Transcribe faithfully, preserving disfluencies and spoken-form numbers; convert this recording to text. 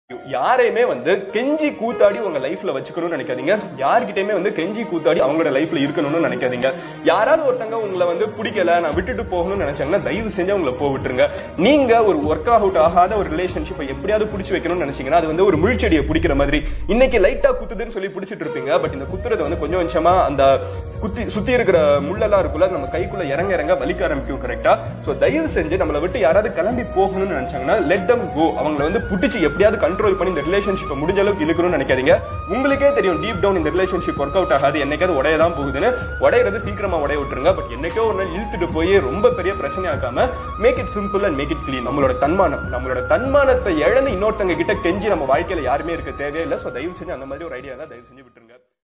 யாரையுமே வந்து கெஞ்சி கூத்தாடி உங்க லைஃப்ல வச்சுக்கணும்னு நினைக்காதீங்க. யார்கிட்டயுமே வந்து கெஞ்சி கூத்தாடி அவங்களோட லைஃப்ல இருக்கணும்னு நினைக்காதீங்க. யாராவது ஒருத்தங்க உங்களை வந்து பிடிக்கல, நான் விட்டுட்டு போகணும்னு நினைச்சாங்கன்னா தயவு செஞ்சு அவங்களை போக விட்டுருங்க. நீங்க ஒரு ஒர்க் அவுட் ஆகாத ஒரு ரிலேஷன்ஷிப்பை எப்படியாவது பிடிச்சி வைக்கணும்னு நினைச்சீங்கன்னா அது வந்து ஒரு முள்செடியை பிடிக்கிற மாதிரி. இன்னைக்கு லைட்டா குத்துதுன்னு சொல்லி பிடிச்சிட்டு இருப்பீங்க. பட் இந்த குத்துறது வந்து கொஞ்சம் கொஞ்சமா அந்த குத்தி சுத்தி இருக்கிற முள்ளெல்லாம் இருக்குள்ள நம்ம கைக்குள்ள இறங்க இறங்க வலிக்க ஆரம்பிக்கும். கரெக்டா? சோ தயவு செஞ்சு நம்மளை விட்டு யாராவது கிளம்பி போகணும்னு நினைச்சாங்கன்னா லெட் தம் கோ. அவங்களை வந்து பிடிச்சி எப்படியாவது கண்ட்ரோல் பண்ணி இந்த ரிலேஷன்ஷிப்பை முடிஞ்ச அளவுக்கு இழுக்கணும்னு நினைக்காதீங்க. உங்களுக்கே தெரியும் டீப் டவுன் இந்த ரிலேஷன்ஷிப் ஒர்க் அவுட் ஆகாது, என்னைக்காவது உடையதான் போகுதுன்னு. உடையிறது சீக்கிரமா உடைய விட்டுருங்க. பட் என்னைக்கோ ஒரு நாள் இழுத்துட்டு போய் ரொம்ப பெரிய பிரச்சனை ஆக்காம make it simple and make it clean. நம்மளோட தன்மானம் நம்மளோட தன்மானத்தை இழந்து இன்னொருத்தங்க கிட்ட கெஞ்சி நம்ம வாழ்க்கையில யாருமே இருக்க தேவையில்லை. சோ தயவு செஞ்சு அந்த மாதிரி ஒரு ஐடியா தான் தயவு செஞ்சு விட்டுருங்க.